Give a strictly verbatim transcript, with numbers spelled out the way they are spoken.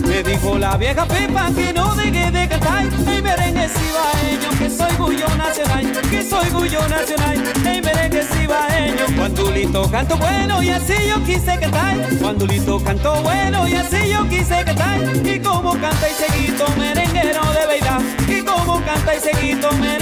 Me dijo la vieja Pepa que no deje de cantar el merengue cibaeño, que soy bullo nacional, que soy bullo nacional, el merengue cibaeño. Juandulito canto bueno y así yo quise cantar, Juandulito canto bueno y así yo quise cantar. Y como canta y seguito merenguero de verdad, y como canta y seguito merenguero